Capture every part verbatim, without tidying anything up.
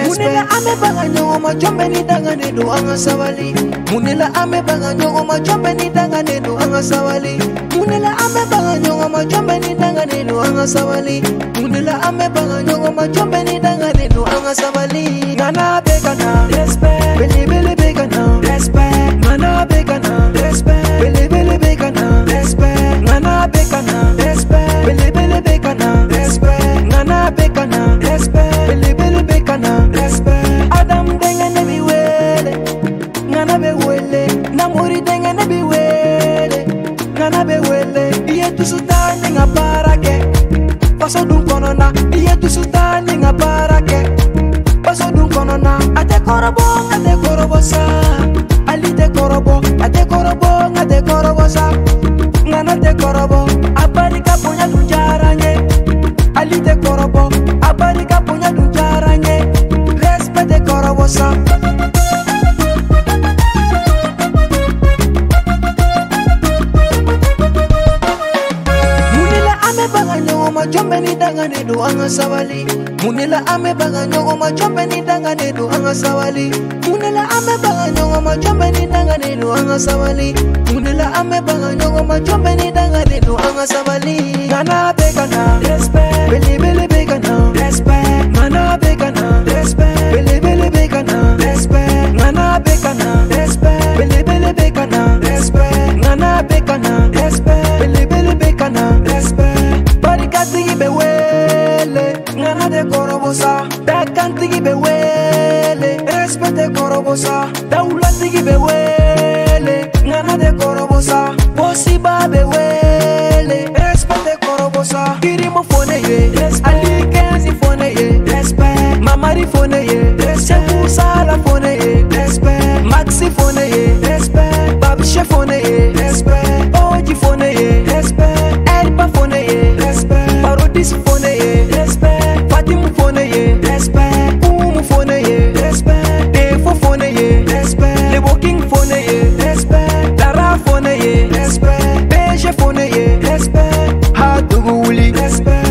Munila ame banganyo oma chombe ni danga nedo anga sawali. Munila ame banganyo oma chombe ni danga nedo anga sawali. Munila ame banganyo oma chombe ni danga nedo anga sawali. Munila ame banganyo oma chombe ni danga nedo anga sawali. Ngana bekana respect, bele bele bekana respect. Ngana bekana respect, bele bele bekana respect. Ngana bekana respect, bele bele bekana respect. Ngana bekana respect, bele bele bekana respect. Adam denga ne biwele, ngana be wele. Namuri denga ne biwele, ngana be wele. Iye tu sutani nga parake, paso dun konona. Iye tu sutani nga parake, paso dun konona. Ate korobo, ate korobo sa. Ali te korobo, ate korobo, ate korobo sa. Ngana te korobo, aparika punya tu jaranye. Ali te korobo, aparika punya tu jaranye. Respect te korobo sa. Munila ame banganyo oma chombe ni danga nedo anga sawali. Munila ame banganyo oma chombe ni danga nedo anga sawali. Munila ame banganyo oma chombe ni danga nedo anga sawali. Munila ame banganyo oma chombe ni danga nedo anga sawali. Ngana bekana respect, bele bele bekana respect. Ngana bekana respect, bele bele bekana respect. Ngana bekana respect, bele bele bekana respect. Ngana bekana respect, bele bele bekana respect. Barikati be wele, ngana de korobosa. Dakanti be wele, respect de korobosa. Daulati be wele, ngana de korobosa. Posiba be wele, respect de korobosa. Kirimo fone ye, Ali Kenzi fone ye, respect. Mamari fone ye, respect. Sala fone ye, respect. Maxi fone ye, respect. Babisha fone ye, respect. Oji fone ye, respect. Elba fone ye, respect. Parodis fone ye, respect. Fatim fone ye, respect. Umu fone ye, respect. Defo fone ye, respect. Lebo King fone ye, respect. Dara fone ye, respect. Beje fone ye, respect. Haduguli, respect.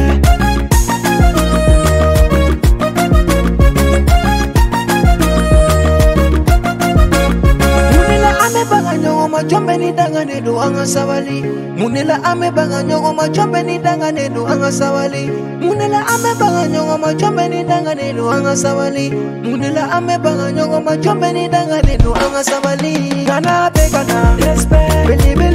Oma chombe ni danga nedo anga sawali. Munila ame banganyo oma chombe ni danga nedo anga sawali. Munila ame banganyo oma chombe ni danga nedo anga sawali. Munila ame banganyo oma chombe ni danga nedo anga sawali. Ngana bekana respect, bele